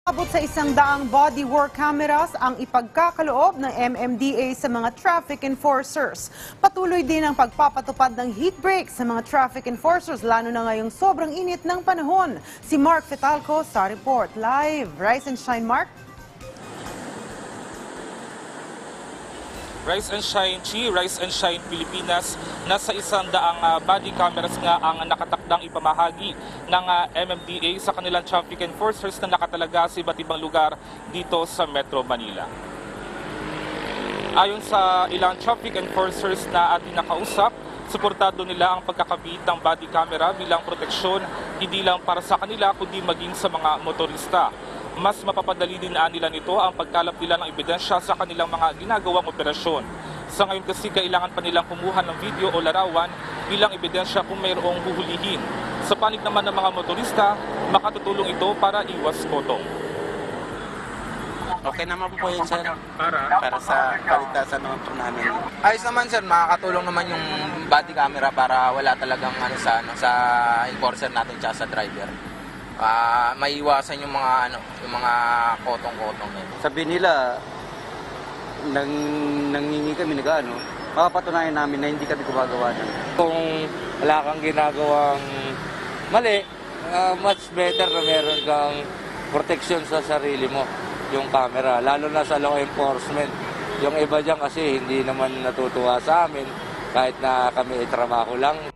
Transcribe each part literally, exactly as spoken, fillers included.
Abot sa isang daang body-worn cameras ang ipagkakaloob ng M M D A sa mga traffic enforcers. Patuloy din ang pagpapatupad ng heat break sa mga traffic enforcers, lalo na ngayong sobrang init ng panahon. Si Mark Fetalco sa report. Live, Rise and Shine, Mark. Rise and Shine, Chi, Rise and Shine Pilipinas. Nasa isang daang uh, body cameras nga ang nakatakdang ipamahagi ng uh, M M D A sa kanilang traffic enforcers na nakatalaga sa iba't ibang lugar dito sa Metro Manila. Ayon sa ilang traffic enforcers na ating nakausap, suportado nila ang pagkakabit ng body camera bilang proteksyon hindi lang para sa kanila kundi maging sa mga motorista. Mas mapapadali din nila nito ang pagkalap nila ng ebidensya sa kanilang mga ginagawang operasyon. Sa ngayon kasi kailangan pa nilang kumuha ng video o larawan bilang ebidensya kung mayroong huhulihin. Sa panig naman ng mga motorista, makatutulong ito para iwas kotong. Okay naman po yun, sir. Para? Para sa kaligtasan naman po namin. Ayos naman, sir. Makakatulong naman yung body camera para wala talagang ano sa, ano, sa enforcer natin tsaka sa driver. Uh, maiwasan yung mga ano, yung mga kotong-kotong eh. Sabi nila nang nangingi kami nag-ano, makapatunayan namin na hindi kami gumagawa ng. Kung wala kang ginagawang mali, uh, much better na meron kang protection sa sarili mo, yung camera, lalo na sa law enforcement. Yung iba dyan kasi hindi naman natutuwa sa amin kahit na kami ay trabaho lang.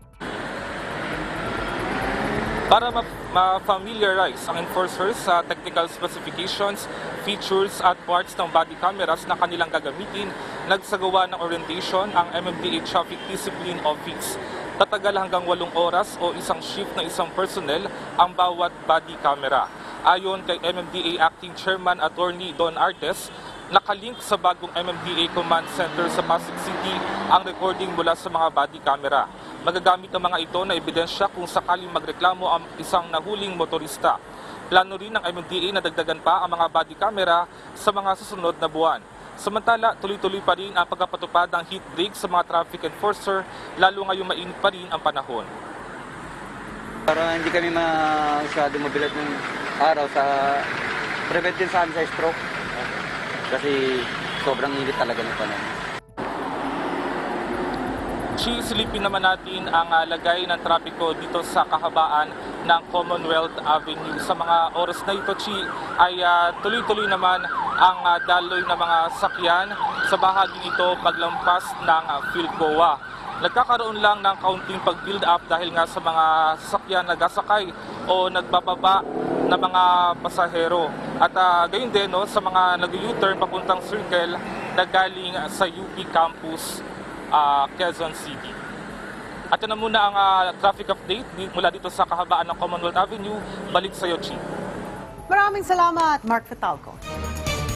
Para ma-familiarize ang enforcers sa technical specifications, features at parts ng body cameras na kanilang gagamitin, nagsagawa ng orientation ang M M D A Traffic Discipline Office. Tatagal hanggang walong oras o isang shift ng isang personnel ang bawat body camera. Ayon kay M M D A Acting Chairman Attorney Don Artes, nakalink sa bagong M M D A Command Center sa Pasig City ang recording mula sa mga body camera. Magagamit ng mga ito na ebidensya kung sakaling magreklamo ang isang nahuling motorista. Plano rin ng M M D A na dagdagan pa ang mga body camera sa mga susunod na buwan. Samantala, tuloy-tuloy pa rin ang pagpapatupad ng heat break sa mga traffic enforcer, lalo ngayong mainit pa rin ang panahon. Para hindi kami masyado mabilat ng araw sa prevent din sa amin sa stroke. Kasi sobrang init talaga ng panahon. Silipin naman natin ang uh, lagay ng trapiko dito sa kahabaan ng Commonwealth Avenue. Sa mga oras na ito, Chi, ay uh, tuloy-tuloy naman ang uh, daloy ng mga sakyan sa bahaging ito paglampas ng uh, Philcoa. Nagkakaroon lang ng kaunting pag-build up dahil nga sa mga sasakyan nagasakay o nagbababa na mga pasahero. At uh, gayon din no, sa mga nag-U-turn papuntang circle na galing sa U P Campus, Uh, Quezon City. At yan na muna ang uh, traffic update mula dito sa kahabaan ng Commonwealth Avenue. Balik sa iyo, Chi. Maraming salamat, Mark Fetalco.